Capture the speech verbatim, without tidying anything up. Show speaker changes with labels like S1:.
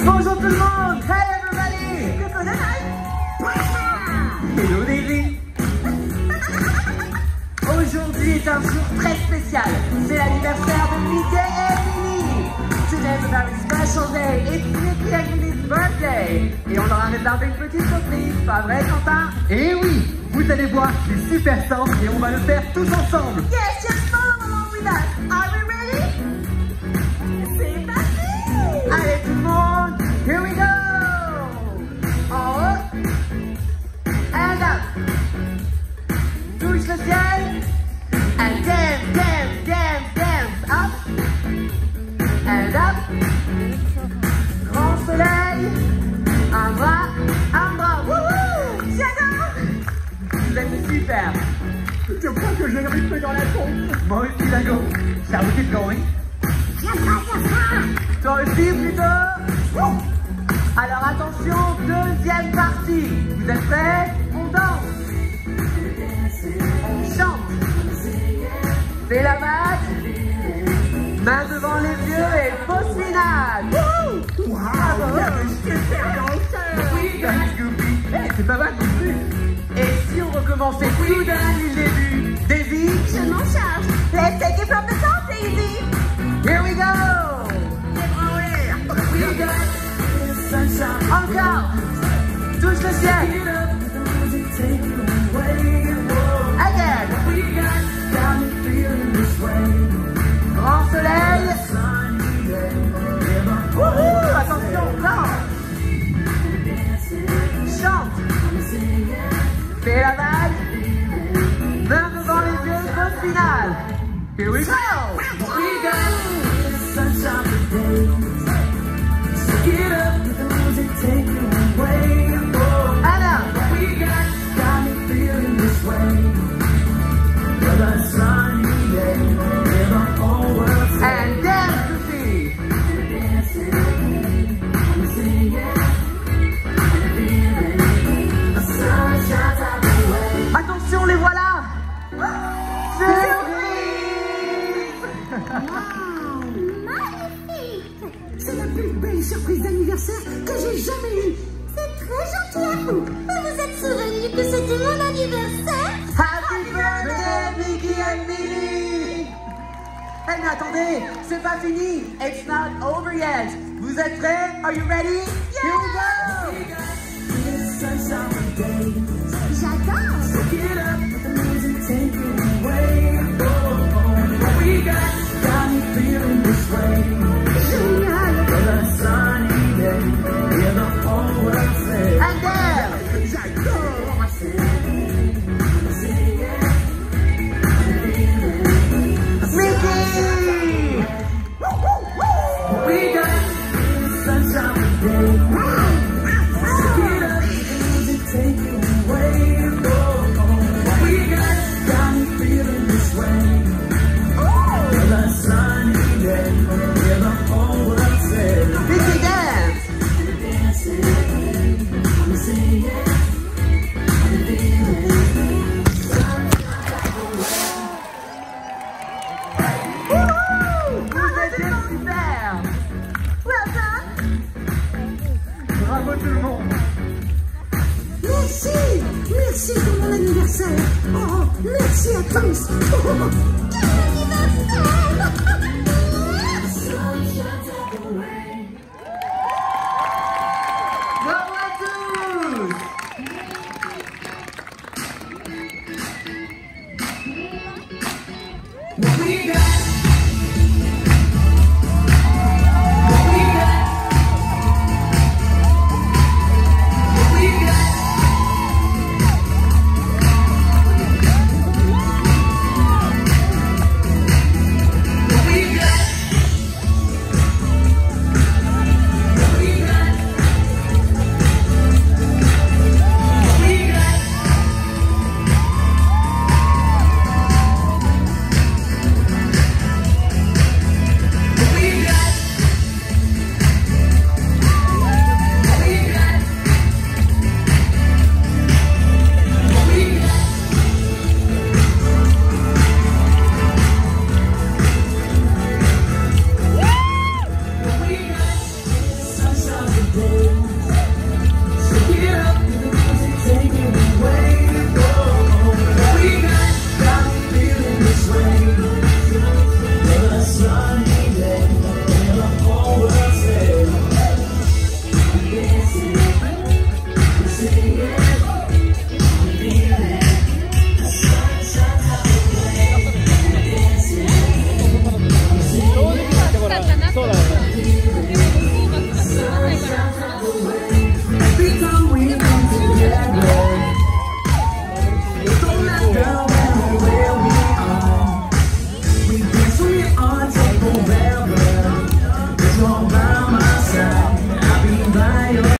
S1: Bonjour tout le monde! Hey everybody!
S2: Coucou de Noël!
S1: Hello Daisy! Aujourd'hui est un jour très spécial. C'est l'anniversaire de Mickey et Minnie. Today is a very special day. It's Mickey and Minnie's birthday. Et on leur a réservé une petite surprise, pas vrai Quentin?
S3: Et oui, vous allez voir, c'est super simple et on va le faire tous ensemble.
S2: Yes, just follow along with us. Are we ready? C'est parti!
S1: Allez tout le monde, here we go! En haut, and up. Touche le ciel, and dance, dance, dance, dance, up, and up. Grand soleil, un bras, un bras, wouhou! J'adore! Vous êtes super!
S3: Je crois que j'ai le rythme dans la pompe.
S1: Moi aussi, Dago. Shall we keep going? Toi aussi, plutôt? Alors attention, deuxième partie. Vous êtes prêts? On danse. On chante. Fais la vague. Main devant les yeux et pause finale.
S3: Wow, il y a des super danseurs.
S1: Thanks, Goofy.
S3: Hey, c'est pas mal non plus.
S1: Et si on recommençait tout depuis le début? Daisy?
S2: Je m'en charge. Let's take it from the top, Daisy.
S1: Here we go! We got sunshine. Encore! Touche le ciel! Again! Grand soleil! Wouhou! Attention, danse! Chante! Fais la vague! Main devant les yeux, pause finale! Here we go! We got sunshine today. So get up, the music take you away. And up. We got, got me feeling this way. You're the sunny day, where the whole world says. And dance to see. I'm singing, I'm feeling. The sun shines out the way. Attention, les voilà!
S2: C'est la plus belle surprise d'anniversaire que j'ai jamais eue. C'est très gentil à vous. Vous vous êtes souvenu que c'était mon anniversaire?
S1: Happy birthday, Mickey and Minnie! Eh mais attendez, c'est pas fini. It's not over yet. Vous êtes prêts? Are you ready?
S2: Yeah!
S1: Here we go!
S2: J'adore!
S1: So get up, the music take you away. Oh, we got, got me feeling this way.
S2: Génial!
S1: For the sunny day, hear the whole world say. And then, j'adore! Mickey! We got sunshine today. So get up, the music take you away. Oh, we got, got me feeling this way. For the sunny day, hear the whole world say. Mickey dance! I'm singing, I'm feeling. Vous êtes super!
S2: Well done!
S3: Bravo tout le monde.
S2: Merci! Merci pour mon anniversaire! Oh, merci à tous! Oh, quel anniversaire!